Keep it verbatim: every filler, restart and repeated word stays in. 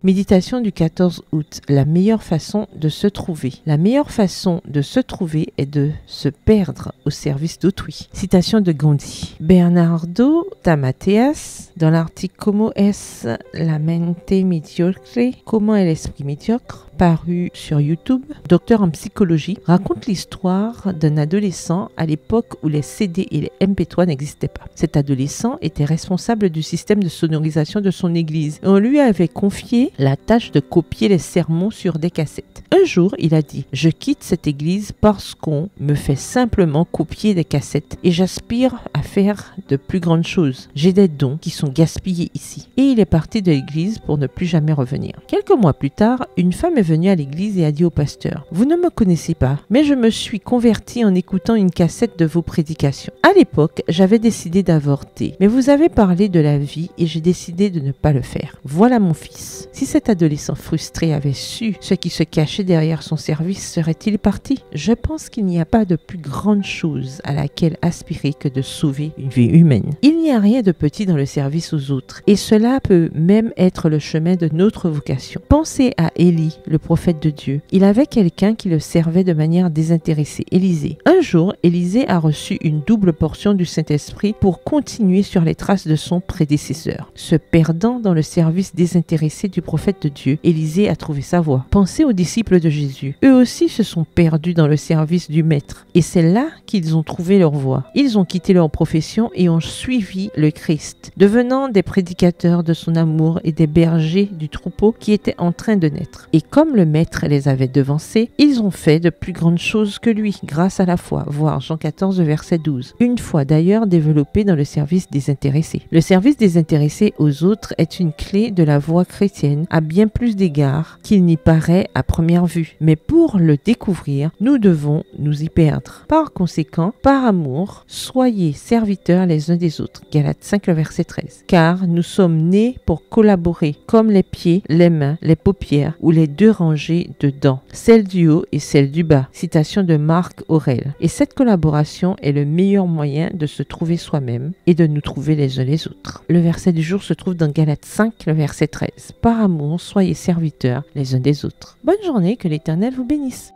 Méditation du quatorze août. La meilleure façon de se trouver. La meilleure façon de se trouver est de se perdre au service d'autrui. Citation de Gandhi. Bernardo Tamateas, dans l'article Como es la mente mediocre, comment est l'esprit médiocre, paru sur YouTube, docteur en psychologie, raconte l'histoire d'un adolescent à l'époque où les C D et les M P trois n'existaient pas. Cet adolescent était responsable du système de sonorisation de son église et on lui avait confié la tâche de copier les sermons sur des cassettes. Un jour, il a dit « Je quitte cette église parce qu'on me fait simplement copier des cassettes et j'aspire à faire de plus grandes choses. J'ai des dons qui sont gaspillés ici. » Et il est parti de l'église pour ne plus jamais revenir. Quelques mois plus tard, une femme est venue à l'église et a dit au pasteur « Vous ne me connaissez pas, mais je me suis convertie en écoutant une cassette de vos prédications. À l'époque, j'avais décidé d'avorter, mais vous avez parlé de la vie et j'ai décidé de ne pas le faire. Voilà mon fils. » Si cet adolescent frustré avait su ce qui se cachait derrière son service, serait-il parti? Je pense qu'il n'y a pas de plus grande chose à laquelle aspirer que de sauver une vie humaine. Il n'y a rien de petit dans le service aux autres, et cela peut même être le chemin de notre vocation. Pensez à Élie, le prophète de Dieu. Il avait quelqu'un qui le servait de manière désintéressée, Élisée. Un jour, Élisée a reçu une double portion du Saint-Esprit pour continuer sur les traces de son prédécesseur. Se perdant dans le service désintéressé du prophète de Dieu, Élisée a trouvé sa voie. Pensez aux disciples de Jésus. Eux aussi se sont perdus dans le service du Maître. Et c'est là qu'ils ont trouvé leur voie. Ils ont quitté leur profession et ont suivi le Christ, devenant des prédicateurs de son amour et des bergers du troupeau qui était en train de naître. Et comme le Maître les avait devancés, ils ont fait de plus grandes choses que lui, grâce à la foi. Voir Jean quatorze, verset douze. Une foi d'ailleurs développée dans le service désintéressé. Le service désintéressé aux autres est une clé de la voie chrétienne à bien plus d'égards qu'il n'y paraît à première vue. Mais pour le découvrir, nous devons nous y perdre. Par conséquent, par amour, soyez serviteurs les uns des autres. Galates cinq, verset treize. Car nous sommes nés pour collaborer, comme les pieds, les mains, les paupières ou les deux rangées de dents, celle du haut et celle du bas. Citation de Marc Aurèle. Et cette collaboration est le meilleur moyen de se trouver soi-même et de nous trouver les uns les autres. Le verset du jour se trouve dans Galates cinq, le verset treize. Par amour, soyez serviteurs les uns des autres. Bonne journée, que l'Éternel vous bénisse.